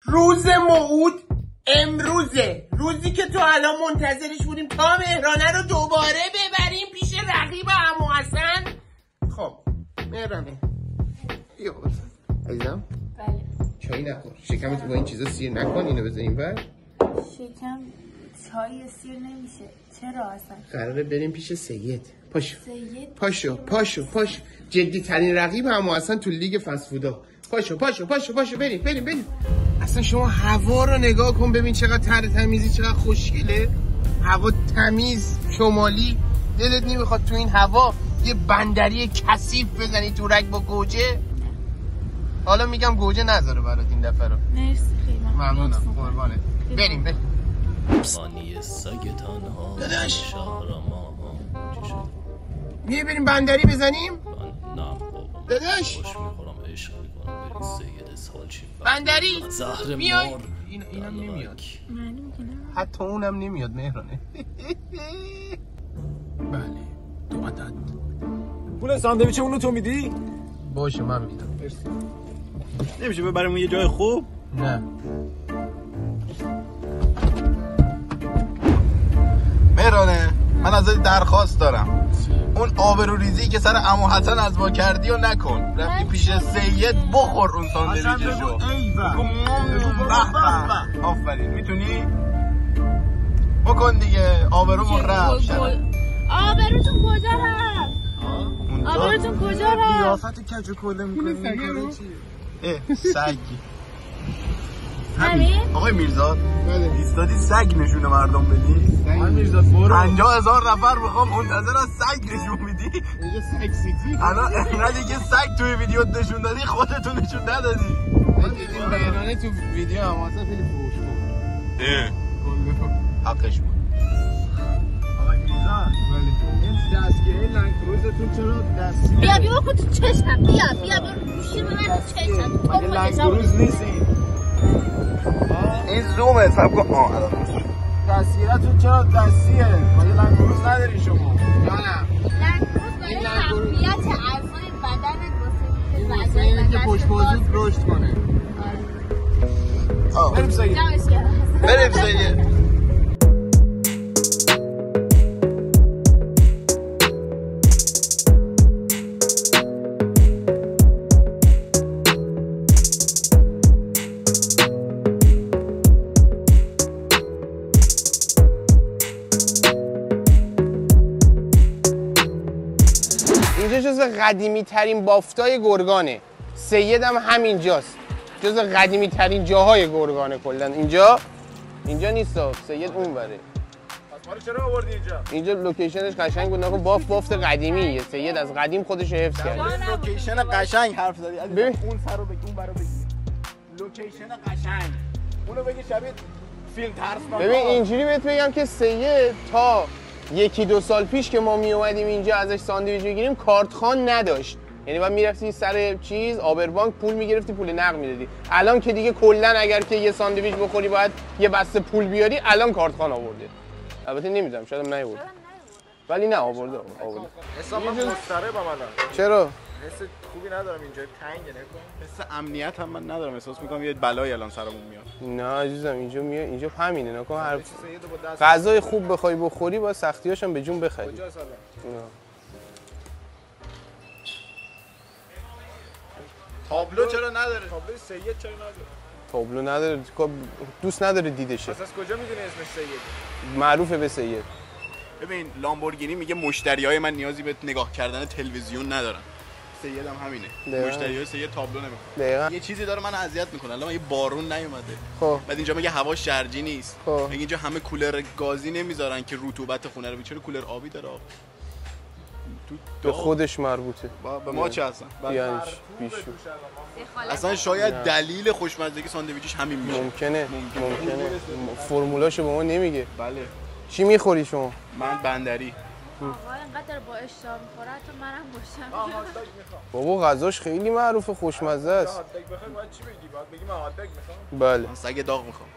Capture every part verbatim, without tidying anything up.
روز موعود امروزه، روزی که تو الان منتظرش بودیم تا مهرانه رو دوباره ببریم پیش رقیب عمو حسن. خب مهرانه یا عزیزم بله چایی نخور، شکمت با این چیزا سیر نکن، اینو بذار اینور. شکم چای سیر نمیشه. چرا اصلا؟ قراره بریم پیش سید. پاشو سید پاشو پاشو پاشو جدی ترین رقیب عمو حسن تو لیگ فست فودا. پاشو پاشو پاشو پاشو بریم بریم بریم. اصلا شما هوا رو نگاه کن ببین چقدر تر تمیزی، چقدر خوشگله. هوا تمیز شمالی، دلت نمیخواد تو این هوا یه بندری کثیف بزنی تو رگ با گوجه؟ حالا میگم گوجه نذاره برات این دفعه رو. مرسی خیلی ممنونم قربانت. بریم بریم. ثانیه سگتان ها داداش شهر ما چی شد؟ میه بریم بندری بزنیم؟ نه بابا داداش خوش میخورم عشق میکنم بریم سید سال چی بندری زهر میای؟ مار این اینم نمیاد، معلوم که نه. حتی اونم نمیاد مهرانه. بله دو عدد. پول ساندویچ اونو تو میدی؟ باشه من میدم. نمیشه ببریم یه جای خوب؟ نه مهرانه من ازت درخواست دارم، اون آبروریزی که سر عمو حسن از ما کردی و نکن. رفتی پیش سید بخور اون ساندویچشو. آفرین میتونی بکن دیگه. آبرومون رفت. آبروتون کجا رفت؟ آبروتون کجا رفت؟ قیافت کج و کله میکنی اه سگ همین؟ آقای میرزاد ایستادی سگ نشونه مردم بدی؟ آقای میرزاد برو. پنجاه هزار نفر میخوام منتظر از سگ نشون میدی؟ اینجا سگ سیتی. الان اینقدر که سگ توی ویدیو نشون دادی خودتون نشون ندادی. این مهرانه تو ویدیو هم اصلا خیلی فوش بود. حقش بود. آقای میرزاد این دستگیره لنگروزتون چرا دستی؟ بیا بیا بکن تو چشم. بیا بیا برو گوشی رو من تو چشم. تو مگه لنگروز نیستی؟ این زومه سب کن. آه الان دستگیرتون چرا دستیه؟ مگه لنگروز نداری شما؟ جانم لنگروز برای تقویت اعضای بدن واسه این که پشت بازوت رشد کنه. بریم سید. جمعش کردم. بریم سید. اینجا جز قدیمی ترین بافتای گرگانه. سید هم همینجاست، جز قدیمی ترین جاهای گرگانه کلا. اینجا اینجا نیست، سید اون بره. ما رو چرا آوردی اینجا؟ اینجا لوکیشنش قشنگ بود، نکن بافت بافت قدیمیه. سید از قدیم خودش رو حفظ کرده. لوکیشن قشنگ حرف زدی. ببین اون سر رو بگی اون برو بگی. لوکیشن قشنگ. اونو بگی شبیه فیلم ترسناک. ببین اینجوری بهت بگم که سید تا یکی دو سال پیش که ما می اومدیم اینجا ازش ساندویچ بگیریم کارتخوان نداشت. یعنی بعد میرفتی سر چیز آبربانک پول میگرفتی پول نقد میدادی. الان که دیگه کلا اگر که یه ساندویچ بخوری باید یه بسته پول بیاری، الان کارتخوان آورده. البته نمیدونم شاید هم نیورده. ولی نه آورده آورده. حساب من مضطربم الان. چرا؟ حس خوبی ندارم اینجا، تنگه نکن. حس امنیت هم من ندارم، احساس میکنم یه بلایی الان سرمون میاد. نه عزیزم اینجا میاد، اینجا همینه. نکن هر غذای خوب بخوای بخوری با سختیاش هم به جون بخری. کجا سلام؟ تابلو چرا نداره؟ تابلو سید چرا نداره؟ تابلو نداره، دوست نداره دیدشه. اساس کجا میدونی اسمش سید؟ معروفه به سید. ببین لامبورگینی میگه مشتریای من نیازی به نگاه کردن تلویزیون ندارن. سید هم همینه. مشتریای سید تابلو نمیخوان. دقیقاً. یه چیزی داره منو اذیت میکنه. الان یه بارون نیومده. خب بعد اینجا میگه هوا شرجی نیست. خب میگه اینجا همه کولر گازی نمیذارن که رطوبت خونه رو. چرا کولر آبی داره؟ آب به خودش مربوطه. با به ما چه هستن؟ یعنی بیشو اصلا شاید نه. دلیل خوشمزگی ساندویچش همین میشه. ممکنه ممکنه, ممکنه. فرمولاشو به ما نمیگه. بله. چی میخوری شما؟ من بندری. آقا اینقدر با اشتها میخوره تو منم باشم. بابا غذاش خیلی معروفه، خوشمزه است. هات داگ بخوای باید چی بگی؟ باید بگی من هات داگ میخوام. بله. من سگ داغ میخوام.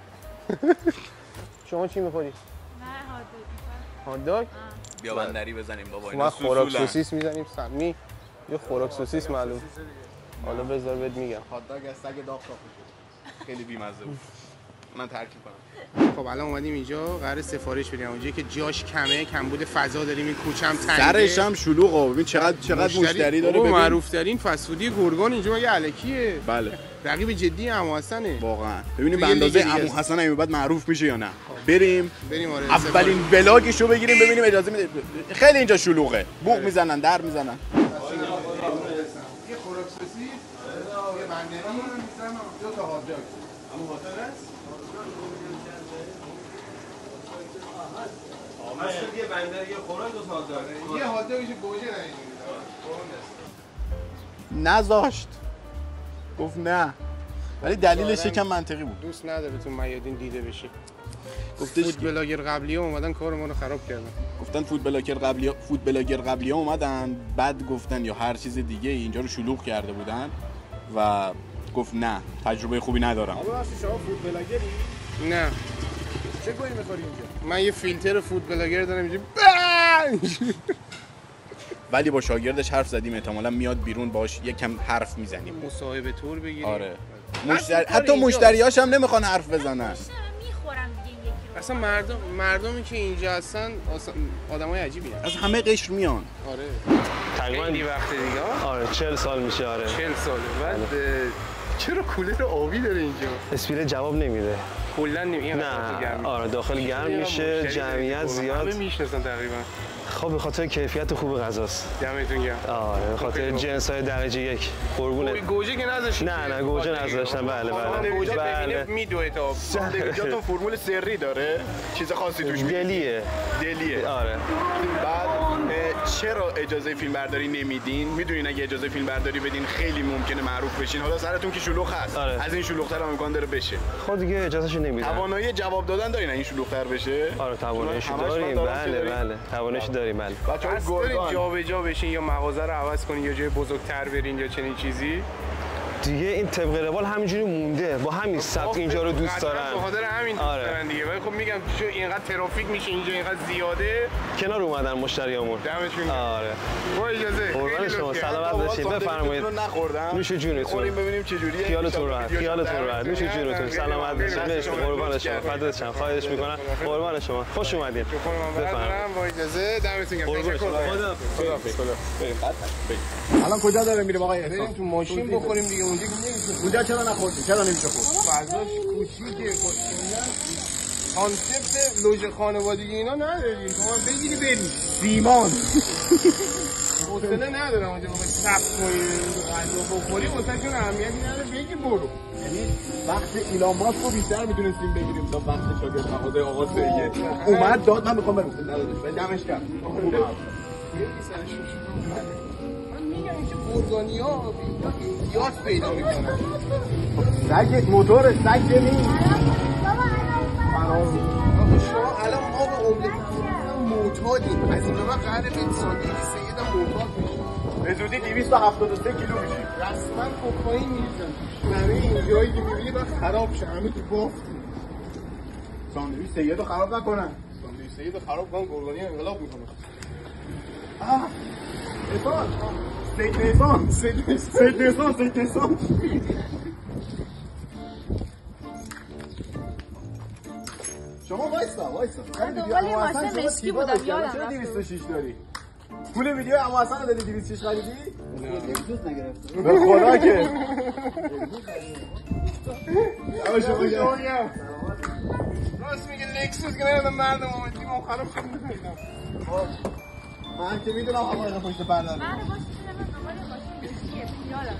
شما چی میخوری؟ من هات داگ میخوام. هات داگ؟ بیا بندری بزنیم بابا. ما خوراک سوسیس میزنیم سمی. یه خوراک سوسیس معلوم. حالا بذار بهت میگم. هات داگ از سگ داغ ساخته شده. خیلی بی‌مزه بود. من ترک می‌کنم. خب الان اومدیم اینجا قرار سفارش بدیم. اونجایی که جاش کمه، کمبود فضا داریم، این کوچه هم تنگه. سرش هم شلوغه. ببین چقدر چقدر مشتری, مشتری داره. ببین معروف ترین فست فودی گرگان اینجا مگه الکیه؟ بله. رقیب جدی عمو حسنه. واقعا. ببینیم به اندازه عمو حسن همین بعد معروف میشه یا نه. بریم. بریم آره. اولین ولاگشو بگیریم ببینیم اجازه میده. خیلی اینجا شلوغه. بوق میزنن، در میزنن. یه خوراک سوسیس، یه بندری، دو تا هات داگ. عمو حسن است؟ مثلا یه بندر یه خوراک دو تا هات داگ. یه هات داگش گوجه نمیدید. نذاشت. گفت نه. ولی دلیلش یکم منطقی بود. دوست نداره تو میادین دیده بشی. گفتش فود بلاگر قبلی ها اومدن کار ما رو خراب کردن. گفتن فود بلاگر قبلی ها فود بلاگر قبلی ها اومدن بعد گفتن یا هر چیز دیگه اینجا رو شلوغ کرده بودن و گفت نه تجربه خوبی ندارم. آقا واسه شما فود بلاگری؟ نه. چه گویی می‌خوری اینجا؟ من یه فیلتر فود بلاگر دارم اینجا. ولی با شاگردش حرف زدیم احتمالاً میاد بیرون باش یکم حرف میزنیم. مصاحبه تور بگیریم. آره. مشتری حتی مشتریاش هم نمیخوان حرف بزنن. میخورم دیگه یکی رو. اصلا مردم مردمی که اینجا هستن آدمای عجیبی هستن. از همه قشر میان. آره. تقریبا خیلی وقت دیگه. آره چهل سال میشه آره. چهل ساله. بعد چرا کولر آبی داره اینجا؟ اسپری جواب نمیده. کلا نمی نه آره داخل گرم میشه، جمعیت زیاد. همه میشناسن تقریبا. خب به خاطر کیفیت خوب غذاست. دمتون گرم. آره به خاطر جنس‌های درجه یک. قربونه. گوجه که نذاشتین. نه نه گوجه نذاشتن بله بله. گوجه ببینید میدوه تا ساندویچاتون فرمول سری داره؟ چیز خاصی توش میگه؟ دلیه. دلیه. آره. بعد چرا اجازه فیلم برداری نمیدین؟ میدونین اگه اجازه فیلم برداری بدین خیلی ممکنه معروف بشین. حالا سرتون که شلوغ هست. آره. از این شلوغ‌تر هم امکان داره بشه. خب دیگه اجازهش نمیدن. توانایی جواب دادن دارین این شلوغ‌تر بشه؟ آره تواناییش داریم بله بله. تواناییش داریم بله. بچه‌ها گرگان جابجا بشین یا مغازه رو عوض کنین یا جای بزرگتر برین یا چنین چیزی. دیگه این طبق روال همینجوری مونده با همین سبک اینجا رو دوست دارن. به خاطر همین دوست آره. دارن دیگه. ولی خب میگم چون اینقدر ترافیک میشه اینجا اینقدر زیاده کنار اومدن مشتریامون. دمشون آره. با اجازه. قربان شما سلامت باشید بفرمایید. نخوردم. نوش جونتون. خوریم ببینیم چه جوریه. خیالتون راحت. خیالتون راحت. نوش جونتون. سلامت باشید. قربان شما. فدات شم. خواهش میکنم. قربان شما. خوش اومدید. بفرمایید. با اجازه دمتون گرم. تشکر. الان کجا داره میریم آقای بریم تو ماشین بخوریم دیگه اونجا که نمیشه. اونجا چرا نخوردی؟ چرا نمیشه خورد؟ فضاش کوچیکه کلا کانسپت لوژ خانوادگی اینا نداریم. شما بگیری بریم. سیمان. حوصله ندارم اونجا بخوای صف کنی غذا بخوری واسهشون اهمیتی نداره بگی برو. یعنی وقت ایلان ماسک رو بیشتر میتونستیم بگیریم تا وقت شاگرد مغازه آقا سید. اومد داد من میخوام برم. ندادش. ولی دمش گرم. من میگم این چه قربانی‌ها یاد پیدا میکنن. سگ موتور سگ نیست. شما الان ما به عمله معتادیم. از این به بعد قراره به ساندویچ سید هم معتاد میشیم. به زودی دویست و هفتاد و سه کیلو میشیم. رسما کوکائین میریزن. همه این جایی که میبینی باید خراب شه. همه تو بافت. ساندویچ سید رو خراب نکنن. ساندویچ سید رو خراب کنن گرگانی انقلاب میکنه. آه احسان سید احسان سید احسان سید احسان شما وایسا وایسا دنبال یه ماشین مشکی بودم یادم چرا دویست و شش داری؟ پول ویدیو عمو حسن رو دادی دویست و شش خریدی؟ دوست نگرفت به خدا که آقا شما شما راست میگه لکسوس که نمیدونم مردم آمدیم اون خراب شد میدونم من که میدونم هوا اینا پشت پرده من باشه من دنبال یه ماشین مشکیه یادم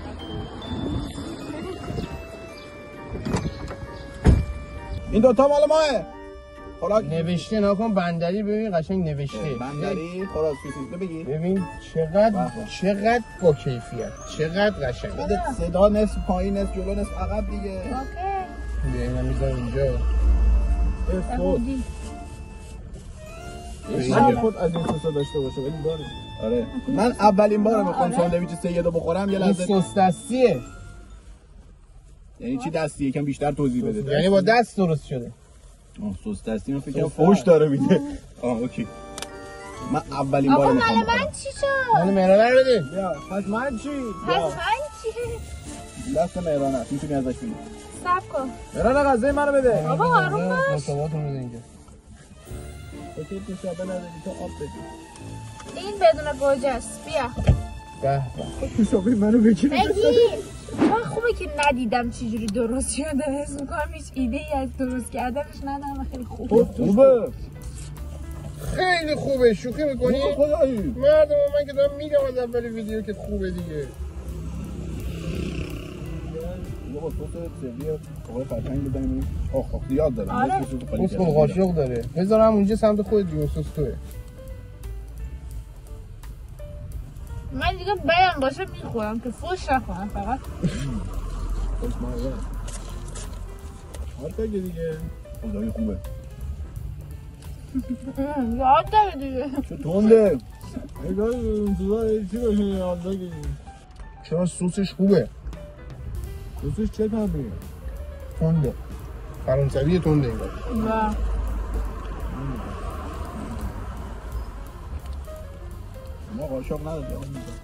این دوتا مال ماه خوراک نوشته نکن بندری ببین قشنگ نوشته بندری خوراک سوسیس بگیر ببین چقدر چقدر با کیفیت چقدر قشنگ بده صدا نصف پایین نصف جلو نصف عقب دیگه اوکی بیا اینا میذارم اینجا خود من خود از این سوسا داشته باشه ولی داره آره من اولین بار میخوام ساندویچ سیدو بخورم یه لحظه این سس دستیه یعنی چی دستی یکم بیشتر توضیح بده. یعنی با دست درست شده. آه سس دستی من فکر کنم فوش داره میده. آه اوکی. من اولین بار میخوام. آقا من چی شد؟ من مهران رو بده. بیا پس من چی؟ پس من چی؟ دست مهران است میتونی ازش بگیری. صبر کن مهران غذای منو بده. بابا آروم باش. مرتباتون بده اینجا. اوکی تو شابه نداری تو آب بده. این بدون گوجه است. بیا به به. تو شابه منو بگیر. بگیر. من خوبه که ندیدم چجوری درست شده. حس می‌کنم هیچ ایده ای از درست کردنش ندارم. خیلی خوبه. خوبه. خیلی خوبه. شوخی میکنی؟ خدایی. مردم من که دارم میگم از اول ویدیو که خوبه دیگه. یه با صوت سریع آقای فرچنگ بزنیم. آخ آخ زیاد داره. آره. پوست خود قاشق داره. بذارم اونجا سمت خود دیگه سس توه. من دیگه بیان باشه میخورم که فوش نخورم فقط. خوش مزه. آره دیگه. خدایی خوبه. یاد داره دیگه. چه تونده. ایگاه اون چی باشه یاد بگی. چرا سسش خوبه؟ سسش چه طعمیه؟ تنده. فرانسوی تنده انگار. نه. ما قاشق نداریم.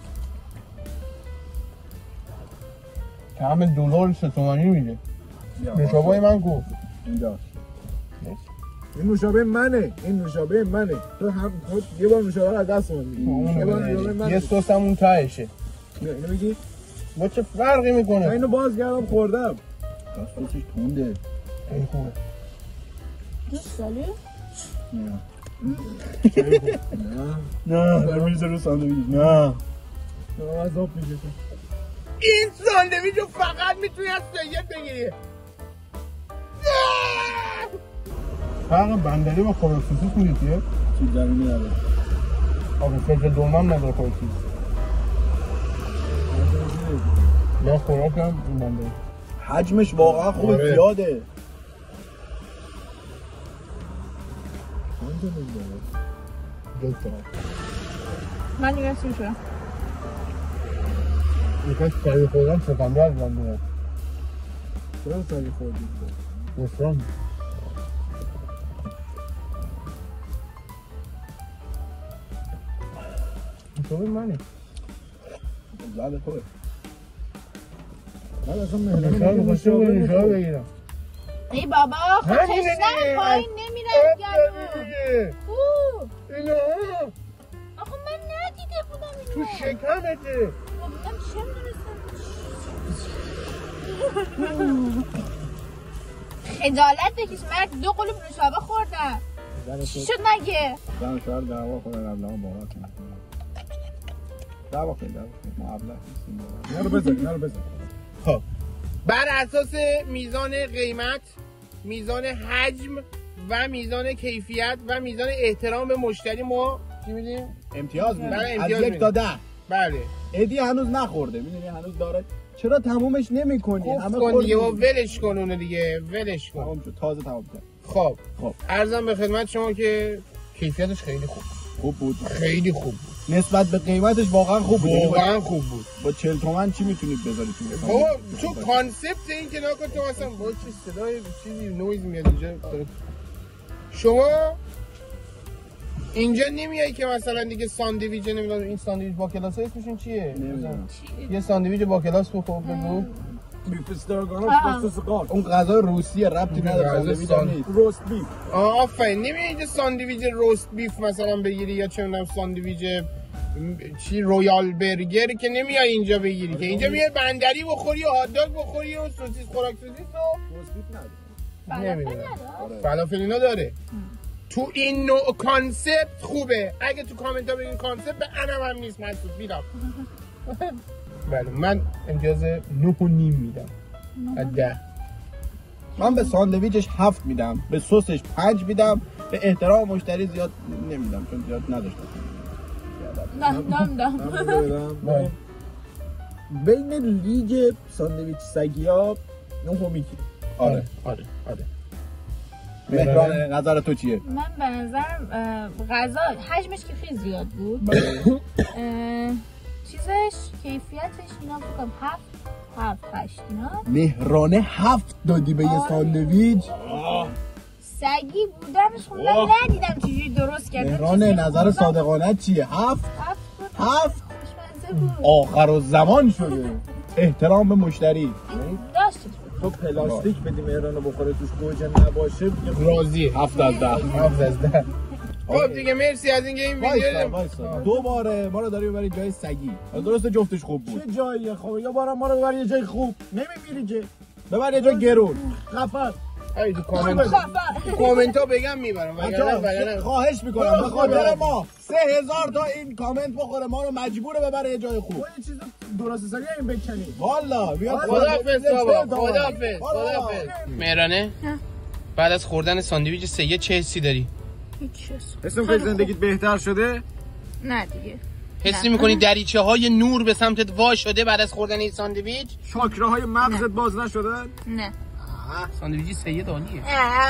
کم دلار سه تومانی میده. نوشابه من کو؟ اینجاست. این نوشابه منه. این نوشابه منه. تو هم خود یه بار نوشابه رو از دست من میگی. یه سس همون تهشه. نه اینو بگی؟ با چه فرقی میکنه؟ من اینو باز کردم خوردم. سسش تونده. خیلی خوبه. دوست داری؟ نه. نه. در میز رو ساندویچ. نه. نه عذاب میگه. این ساندویچ رو فقط میتونی از سید بگیری. فرق بندری با خوراک سوسیس میگه چیز زمینی نداره. آبی فکر دومم نداره خوراک سوسیس. یا خوراک هم این بندری. حجمش واقعا خوبه. آره. زیاده. دو تا. من دیگه سیر شدم. یکاش سری خوردم سکنده از بندری. چرا سری خوردی؟ بسرم. نوشابه منه. زده توه. من اصلا نوشابه بخواسته بود نوشابه بگیرم. ای بابا خب تشنم پایین نمیرم گلو. خوب. اینا آخه من ندیده بودم تو اینو. شکمته. من چه میدونستم. خجالت بکش. مرد دو قلوب نوشابه خوردم. چی شد مگه؟ زن شوهر دعوا کنه قبلا باور کنه. دعوا کنه دعوا کنه. ما ابله نیستیم. اینا رو بزن اینا رو بزن. خب بر اساس میزان قیمت، میزان حجم و میزان کیفیت و میزان احترام به مشتری ما چی میدیم؟ امتیاز میدیم. بله، از امتیاز یک تا ده. بله. ادی هنوز نخورده. میدونی هنوز داره. چرا تمومش نمی‌کنی؟ همه کن دیگه و ولش کن اونو دیگه. ولش کن. تمام شد. تازه تمام کرد. خب خب عرضم به خدمت شما که کیفیتش خیلی خوب. خوب بود. خیلی خوب بود. نسبت به قیمتش واقعا خوب بود. واقعا خوب بود. با چهل تومن چی میتونید بذارید تو؟ بابا تو کانسپت این که ناکن تو مثلا با چه صدای چیزی نویز میاد اینجا داره. شما اینجا نمیای که مثلا دیگه ساندویچ نمیدونم این ساندویچ با کلاس اسمشون چیه؟ نمیدونم. یه ساندویچ با کلاس بخور بگو. بیف استراگانوف با سس قار. اون غذا روسیه ربطی نداره. ساندویچ روست بیف. آفرین. نمیای اینجا ساندویچ روست بیف مثلا بگیری یا چه میدونم ساندویچ چی رویال برگر که نمیای اینجا بگیری که اینجا میای بندری بخوری و هات داگ بخوری و سوسیس خوراک سوسیس و روست بیف نداره. نمیدونم فلافل اینا داره. تو این نوع کانسپت خوبه. اگه تو کامنت ها بگین کانسپت به انم هم نیست مسعود میرم. بله من امتیاز نه و نیم میدم از ده. من به ساندویچش هفت میدم، به سسش پنج میدم، به احترام مشتری زیاد نمیدم چون زیاد نداشتم. نه نه بین لیگ ساندویچ سگیا نه و میگی. آره آره آره. مهران نظر تو چیه؟ من به نظرم غذا حجمش که خیلی زیاد بود. چیزش کیفیتش اینا بکنم هفت هفت هشت اینا. مهرانه هفت دادی به یه ساندویچ. سگی بودمش خب من ندیدم چجوری درست کردم. مهرانه نظر صادقانه چیه؟ هفت؟ هفت بود. هفت؟ خوشمزه بود. آخر الزمان شده. احترام به مشتری. داشتید تو پلاستیک بدی مهرانو بخوره توش گوجه نباشه راضی. هفت از ده. هفت از ده. خب دیگه مرسی از اینکه این وایسا ویدیو وایسا دو باره ما رو داری ببری جای سگی. درست جفتش خوب بود. چه جاییه خب یا بارم ما رو ببر یه جای خوب نمیمیری که. ببر یه جای گرون. خفر. ای تو کامنت کامنت ها بگم میبرم. خواهش میکنم به خاطر ما سه هزار تا این کامنت بخوره ما رو مجبوره ببره یه جای خوب. یه چیز درست حسابی این بکنی. والا بیا خداحافظ بابا. خداحافظ. خداحافظ. مهرانه بعد از خوردن ساندویچ سید چه حسی داری؟ هیچ اسم که زندگیت بهتر شده؟ نه دیگه. حسی میکنی دریچه های نور به سمتت وا شده بعد از خوردن این ساندویچ؟ چاکراهای مغزت باز نشدن؟ نه. ساندویچ سید عالیه.